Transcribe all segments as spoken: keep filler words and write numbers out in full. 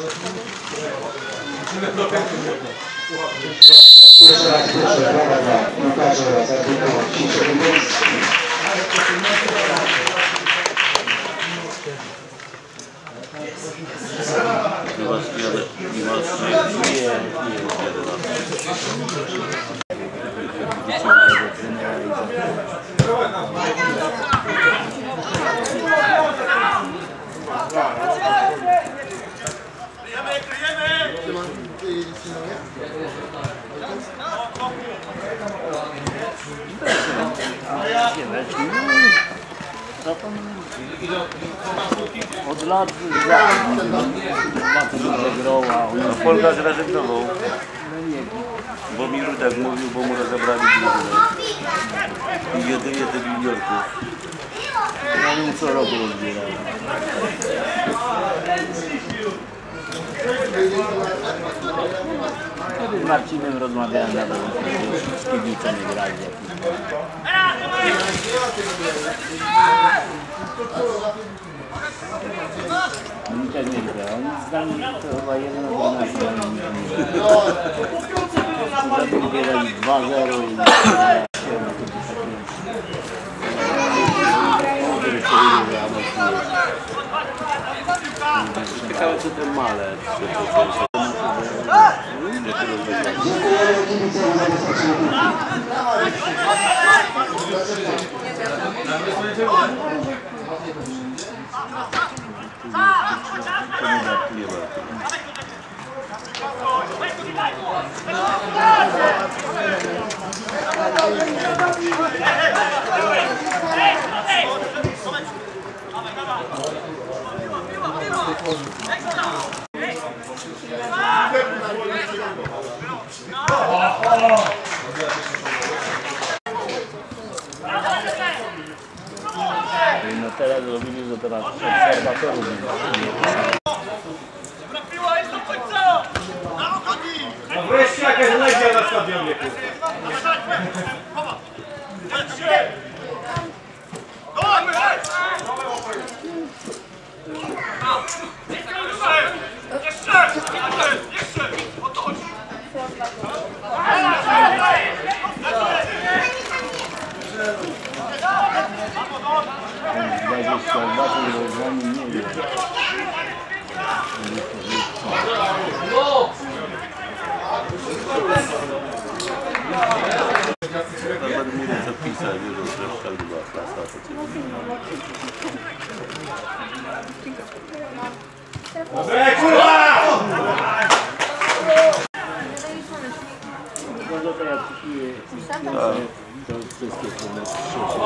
Jeszcze raz proszę brawa dla piłkarzy oraz arbitrów dzisiejszego miejsca. Od lat zagrała. Polka zrezygnował. Bo mi Rudek mówił, bo mu rozebrali biurę. I jedynie tych juniorków. Ja ją co roku rozbierałem. Wtedy z Marcinem rozmawiałem nawet, z Kibice nie grali. Oni też nie grają. Oni z nami to chyba jeden do nas nie grali dwa zero i Ciekawe co ten maler. Dziękujemy kibicom za dostarczenie no teraz robili, że teraz obserwatorów No wreszcie jakaś legia na stadionie. dwadzieścia dwa rozwiązanie nie wiem. Nawet mówię co pisać, że troszkę była klasa. Dobre, kurwa! Może to jak przyszły, to wszystkie pewne trzy.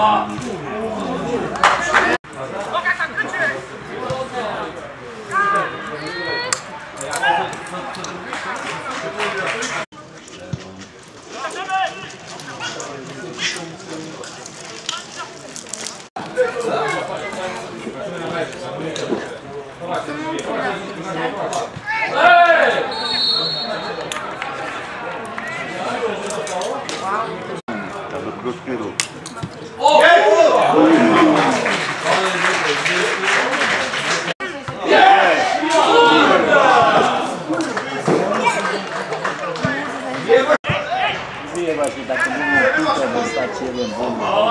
Krótki ruch. Mówię właśnie taką mówię, piłkę wystarczy jeden bomba.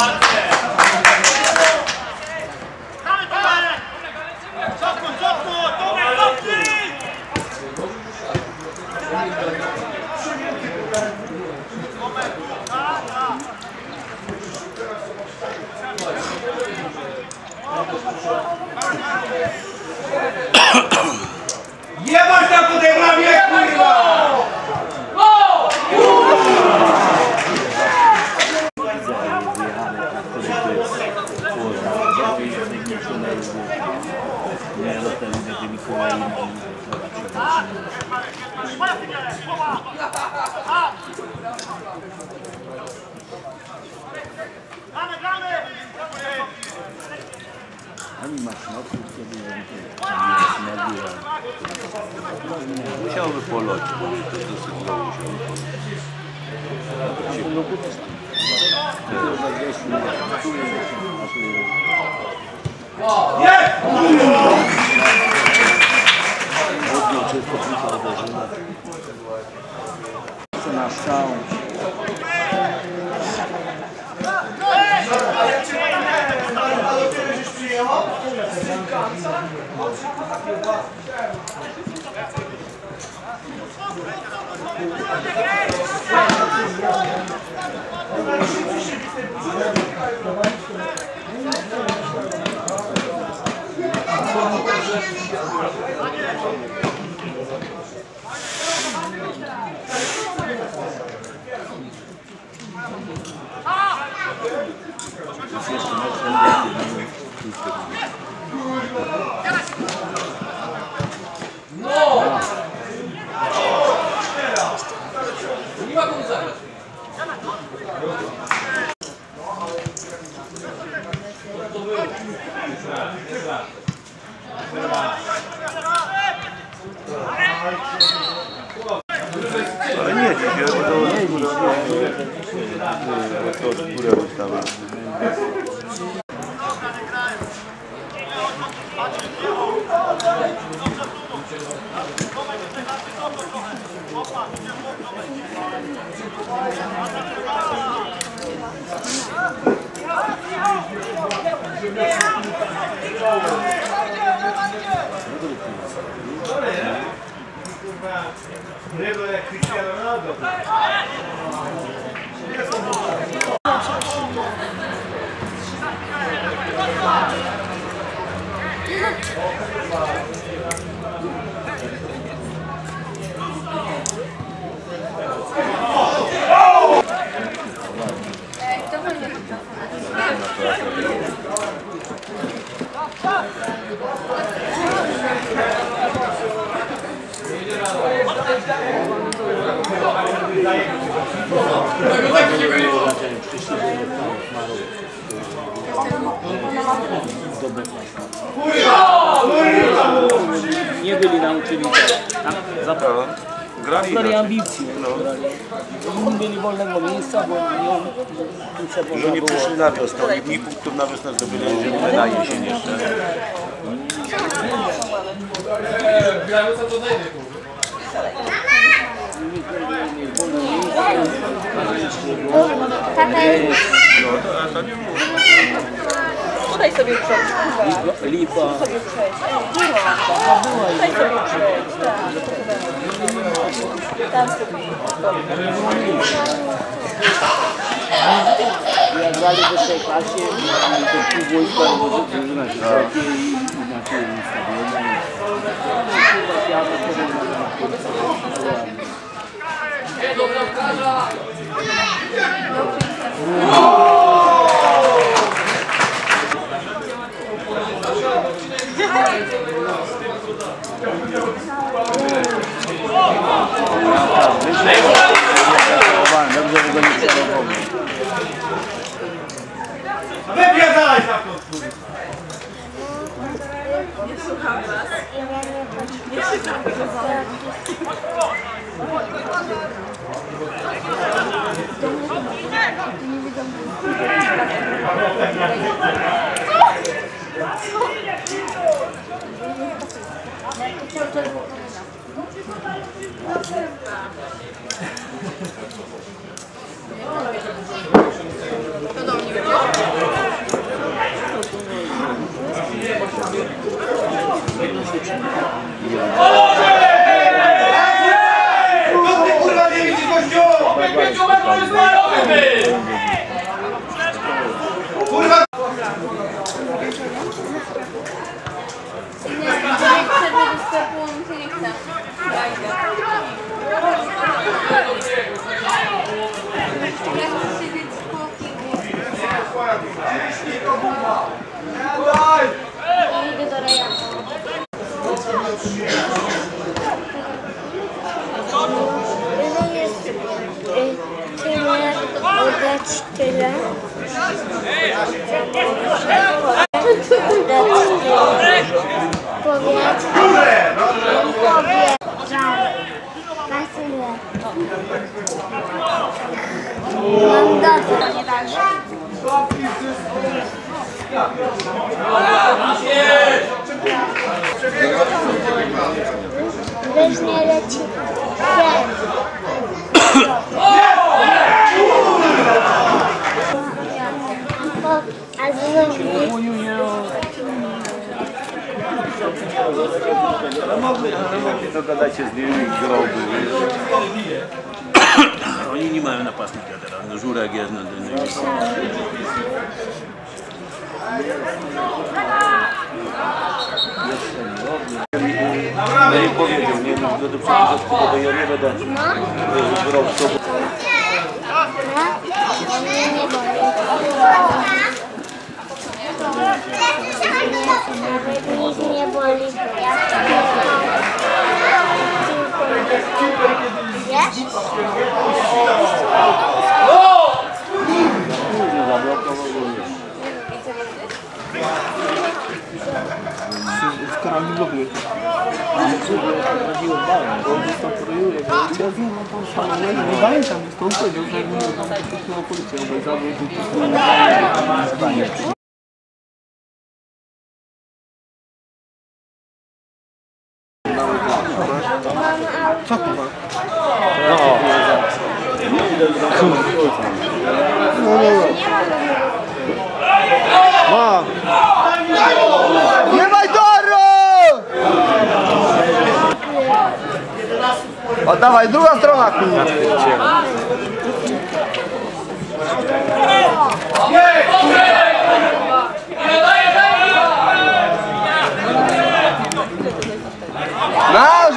Jebać tam po tej bramie, kurwa! Nie zostawimy tymi kolejnymi. Oni masz nocy, kiedy nie Musiałby po locie, bo to jest dosyć długo musiałby po locie. Nie! Odnoczy Na szczałą. Ale nie, dzisiaj to nie to od górę ustawę. Ryby jak Cristiano Ronaldo. Nie byli nauczyli tak, Zaprawa. Grali zabrali ambicji. No. Nie byli wolnego miejsca, bo nie Że nie przyszli na wiosnę, oni mniej punktów na wiosnę zdobyli, żeby na jesień jeszcze. No to, a to nie mówię. Tutaj sobie przejść. Lipa. Sobie przejść. Tutaj sobie przejść. Tam sobie. Jak grali w tej klasie, to pół wojska drużyna się zacznie i inaczej ustawienie. Ja to powiem. Dobrze, że go nie przygotował. Wypierdalaj za to, kurwa. Nie słucham was. Nie słucham to do mnie Co ty kurwa nie widzisz gościu? Kurwa! Jak przerwę do sklepu, mi się nie chce. Ja chcę siedzieć w kółki. Idę do rejonu. Ile jest tyle, oddać tyle. Oddać tyle. Powiedz. Powiedz. Na tyle. Mam dobrze, nie dalej. Wyżnie leci. A z Ale mogli, ale mogli dogadać się z nimi, groby, wiesz. Oni nie mają napastnika teraz, no Żurek jest na dynamiku. No i powiedział, nie wiem, kto do przewodniczącego, bo ja nie będę brał w sobą. Nic nie boli, bo ja chcę. Wiesz? W karambolowie. Chodziło balem, bo on tam porujuje, bo ja wiem, no tam szalone, nie pamiętam, stąd powiedział, że jakby tam wypuściła policja, obejrzała, że zdanie. Co kurwa? No. No, no, no. Ma. Nie maj toru! O, dawaj, druga strona, kurwa. Nasz!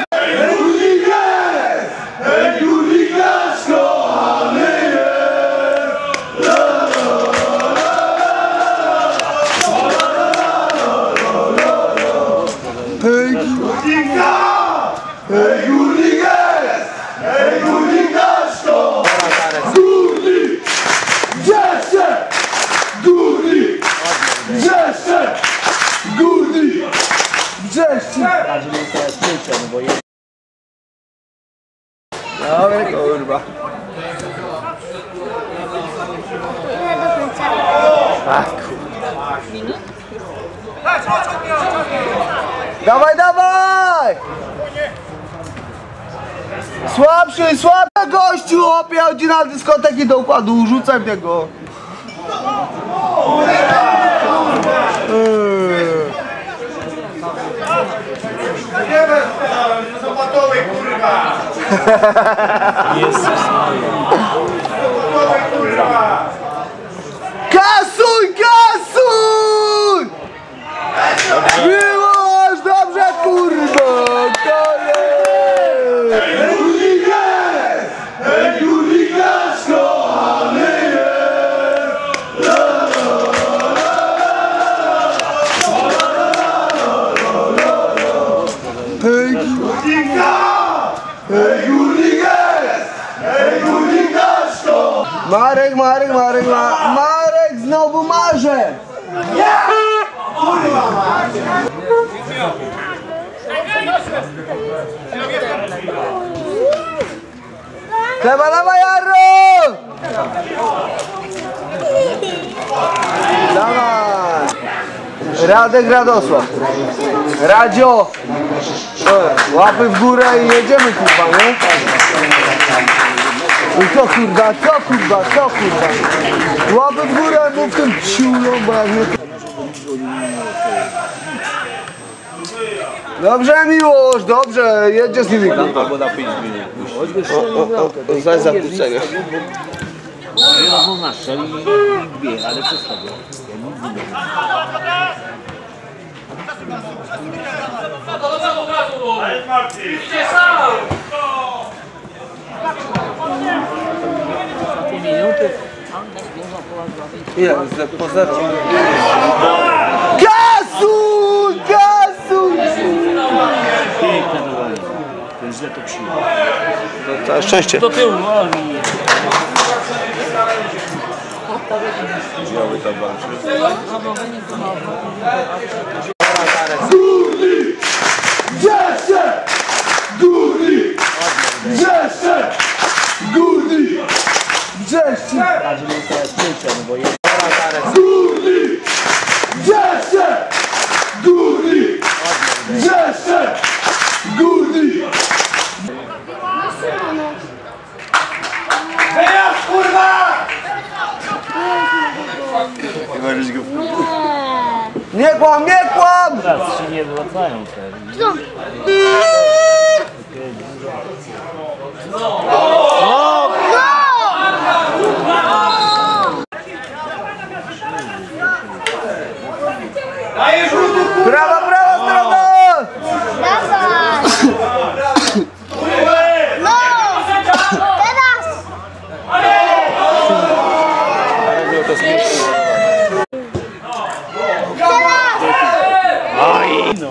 Ej, Górnikas! Ej, Górnikasko! Górnik! Grzeszcze! Górnik! Grzeszcze! Górnik! Grzeszcze! Dobra, kurwa. Ile do końca? Ach, kurwa. Dawaj, dawaj! Słabszy, słaby gościu, chłopie, chodzi na dyskoteki do układu, rzucaj tego. Eee. Nie bez zapatowej, kurwa! Jezus Zapatowej, kurwa! Kasuj, kasuj! Miłość, dobrze, kurwa! Koniec! Ej, Górnikas! Ej, Górnikas, kochany Ej, Górnikas! Ej, Górnikas, to! Marek, Marek, Marek, Ma Marek znowu marze! Chleba, dawaj, Jaro! Dawaj! Radek, Radosław. Radzio! E, łapy w górę i jedziemy, kurwa, nie? I co kurwa, co kurwa, co kurwa? Łapy w górę, mów tym ciulą, bo jak nie... Dobrze, Miłosz, dobrze, jedzie z nimi. albo na pięć minut. O, o, o, zaś zakłócenie. No można strzelić i dwie, ale co z tego? Ile? Po zero. Gasuj, gasuj! Piękne dodanie. Ten źle to przyjął. Całe szczęście. Do tyłu, nogi. Biały tam walczy. Górnik! Grzeszcze! Górnik! Grzeszcze! Górnik! Grzeszcze! Górnik! Grzeszcze! Górnik! Grzeszcze! Górnik! kłam, nie kłam! Teraz się nie wracają te. Co? No! Dajesz rzutu, kurwa! Brawa, brawa, strona! Dawaj! No! Teraz! Aj no.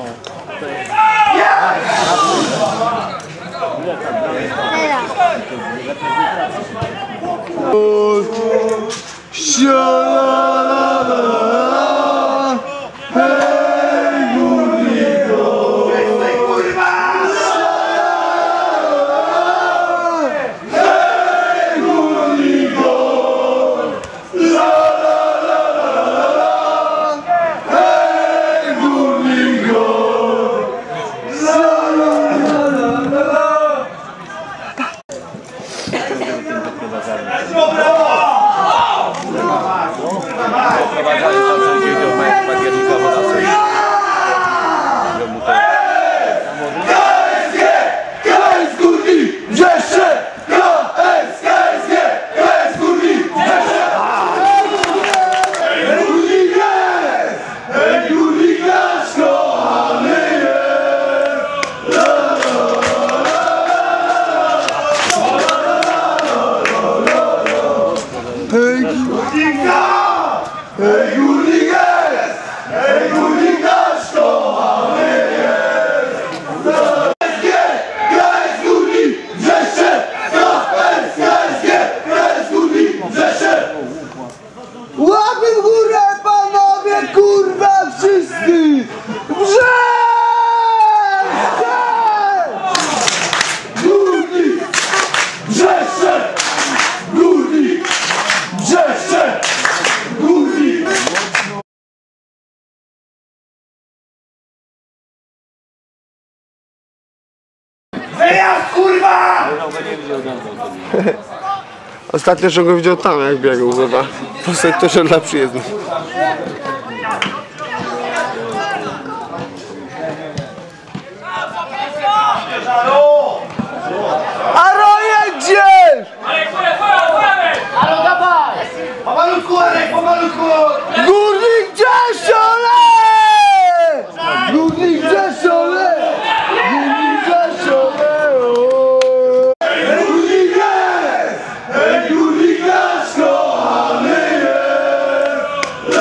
Łapy w górę, panowie, kurwa, wszyscy! Wrzeszczę! Górnik! Wrzeszczę! Górnik! Wrzeszczę! Górnik! Wyjazd, kurwa! Ostatnio, że go widział tam, jak biegł chyba, po sektorze dla przyjezdnych. A Roje gdzieś? Pomalutku, Arek, pomalutku! Górnik Rzeszole! Górnik Rzeszole! Górnik Rzeszole! Górnik jest! Ej, górnik nasz kochany jest!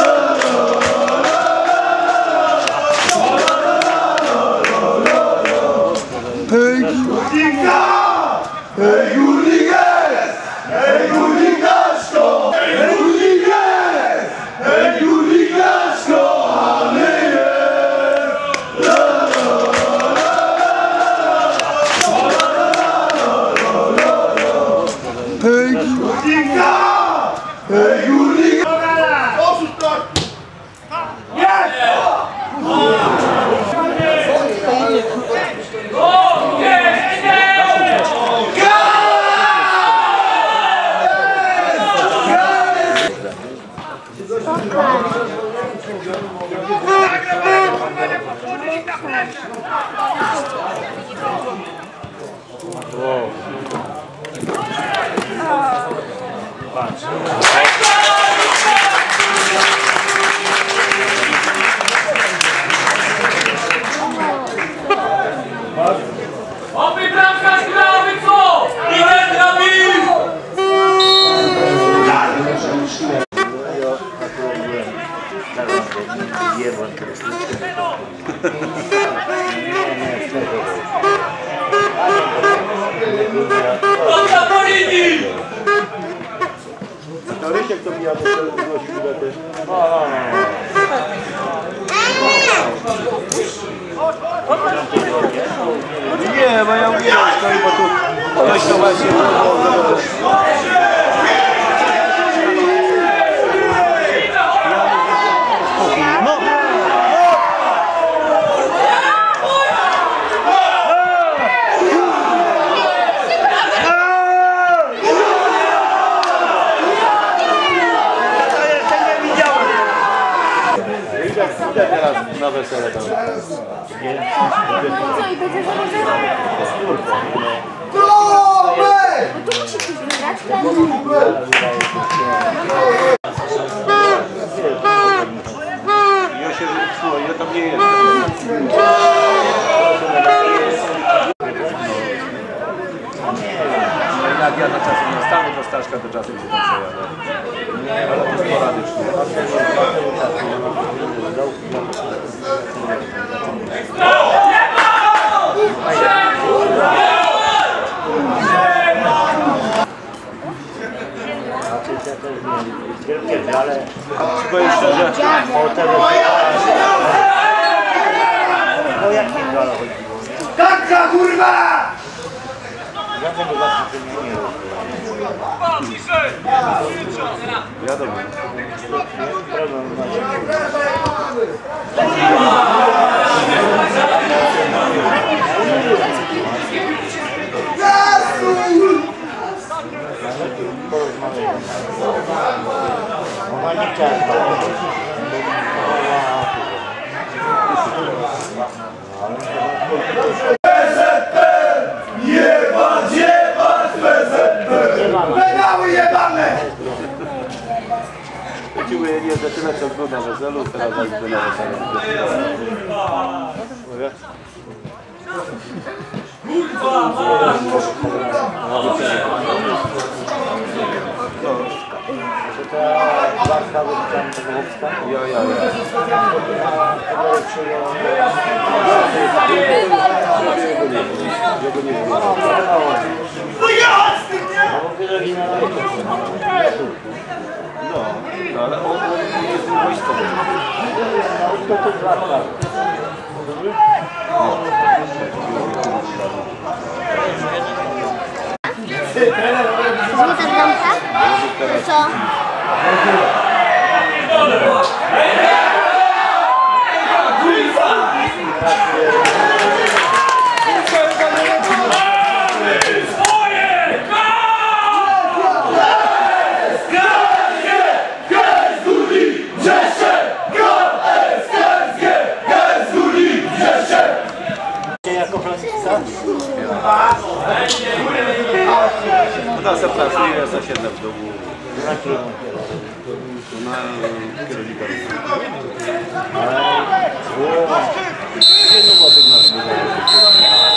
Ej, górnik nasz! Ej, górnik jest! Ej, górnik nasz kochany! Ej, górnik jest! Ej, górnik nasz kochany jest! Ej, górnik nasz! Ej, górnik! Oszust to! Jest! Oby bramka zgrały co? I ten Nabil! To za policji! Nie, bo ja mówię, bo tu ktoś to właśnie... teraz na wesele tam. No co, i będzie założenie? Tomek! No tu musi ktoś wygrać. Ja się słuchaj, ja tam nie jestem. No jak ja na czasem nie stanę do Staszka, to czasem się tam przejadę. Ale to sporadycznie. Ci powiem szczerze, Taka kurwa! wiadomo. Jebać, jebać P Z P! Pedały jebane! Ja ci mówię, nie za tyle co było na weselu, teraz jakby na weselu. Mówię? Ja, ja, ja. No, ale on jest wojskowy. Złota bramka? Co? Ona se pracuje, ja zasiedlę w domu. Na kierownika. Ale... Nie no, bo tych nas nie